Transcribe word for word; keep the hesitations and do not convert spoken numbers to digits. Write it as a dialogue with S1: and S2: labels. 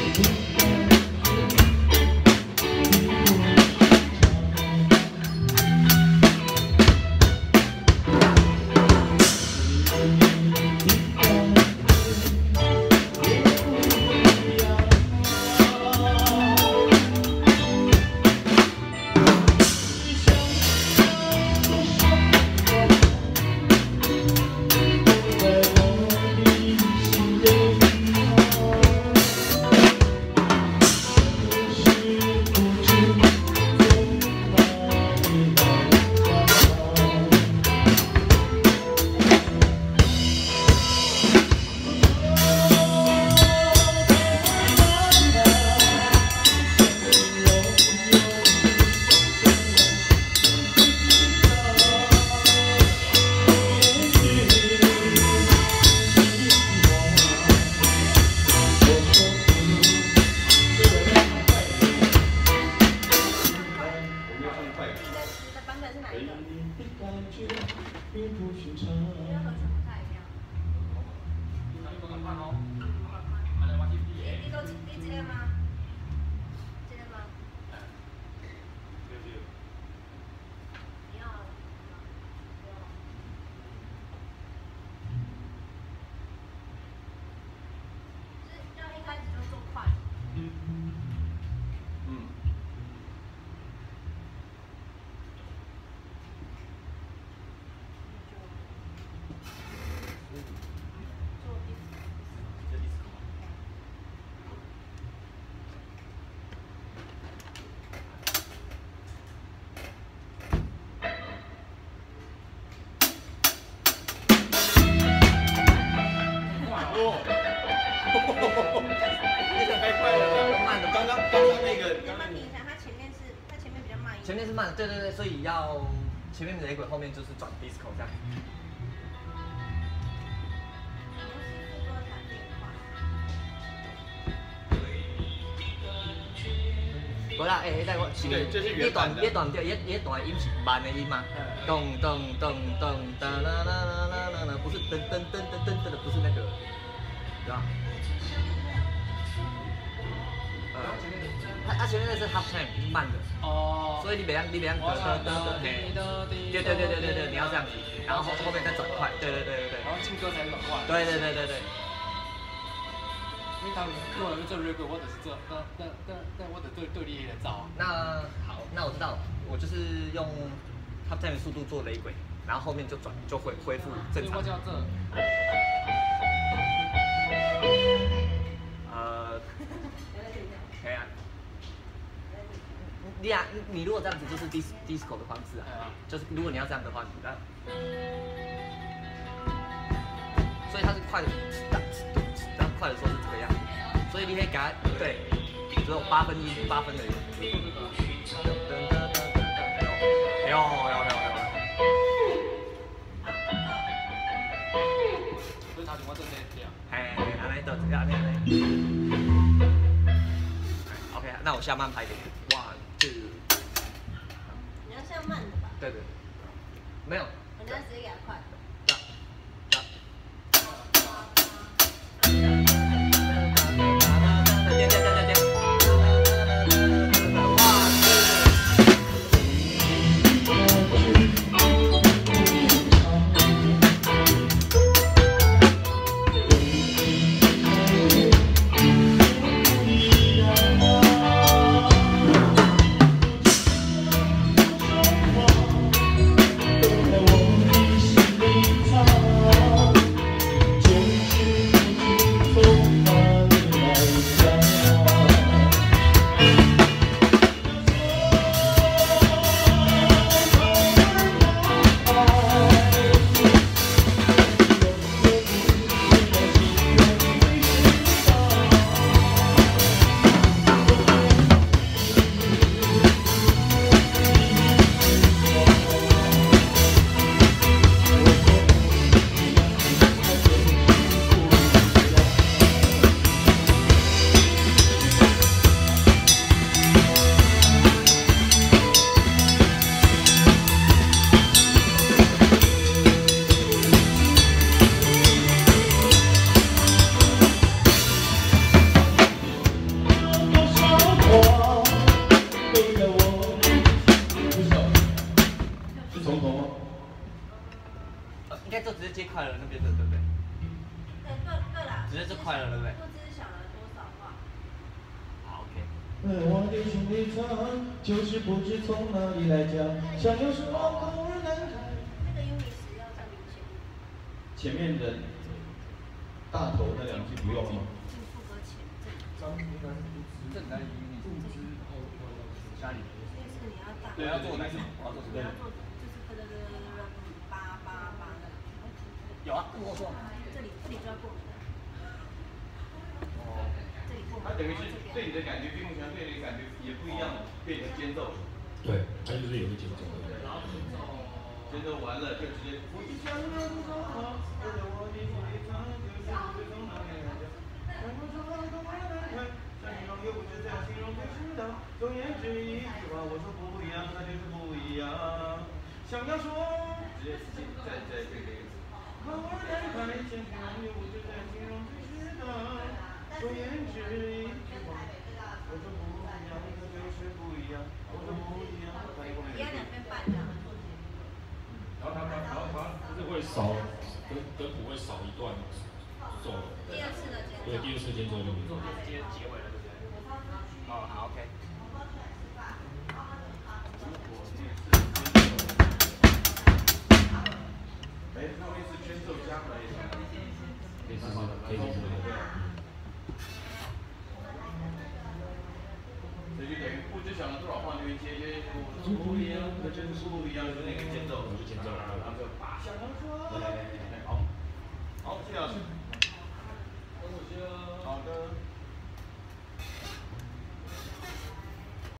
S1: 前面是慢的，对对对，所以要前面雷鬼，后面就是转 disco 这样。无啦，诶，迄个我一段一段调，一一段音是慢的音嘛，咚咚咚咚哒啦啦啦啦啦，不是噔噔噔噔噔噔的，不是那个，对吧？呃，它它前面那是 half time 慢的。 哦，所以你别让你别让得得得得，嘿，对对对对对对，你要这样子，然后后后面再转快，对对对对对，
S2: 然后进歌才转快，
S1: 对对对对对。
S2: 因为他们如果做 rap 或者是做那那那那或者对对立的招。
S1: 那好，那我知道，我就是用 half time 的速度做雷鬼，然后后面就转就恢恢复正常。
S2: 我叫这。
S1: 呃，可以啊。 你啊，你如果这样子就是 dis disco 的方式啊，就是如果你要这样的话，你那，所以它是快的，然后快的时候是这个样子，所以你可以给它对，只有八分音八分的音。有有有有有。
S2: 所以他怎么做这些？
S1: 哎，安尼就这样，安尼安尼。OK， 那我下慢拍一点。哇。
S3: 你要下慢的吧？
S1: 对对，没有。
S3: 我等下直接给他快。
S1: 点点点点点。
S4: 我我的兄弟唱，就是不知从哪里来讲，想要什么口儿难开。
S3: 那个 Unis 要在明显。
S4: 前面的大头那两句不用吗？
S3: 进副歌前这里。
S2: 这哪里 Unis？哪里？
S3: 就是你要大。
S2: 对，要做哪什么？我要做什么？
S3: 你要做就是哒哒哒哒八八八的。
S2: 有啊，跟我说。
S3: 这里这里就要过门的。
S2: 哦。
S3: 这里过门。
S4: 它等于是对你的感觉，闭幕墙对你的感觉也不一样，变成间奏。
S5: 对，它就是有个节奏。
S4: 然后间奏完了就直接。我一想要不走好，我在我的心里唱，就是不知从哪里来讲，想要什么口儿难开，想形容又不知怎样形容才适当。总言之一句话，我说不一样，那就是不一样。想要说，直接直接再再这个口儿难开，想形容又不知怎样形容才适当。总言之一句话，我说不一样，那就是不一样。我说不一样，
S3: 你要两边半这样。
S5: 然后它它然后它就是会少跟跟谱会少一段奏。
S3: 第二次的间奏。
S5: 对，第二次间奏就没有。
S2: 直接结尾了，对不对？哦，好 ，OK。
S4: 哎，那我一次间奏加回来一下。
S5: 可以试试，可以试试。
S4: 所以就等于不知想了多少话，就会接接，我说不一样，那真是不一样，就那个间奏，
S5: 就间奏，
S4: 然后就把。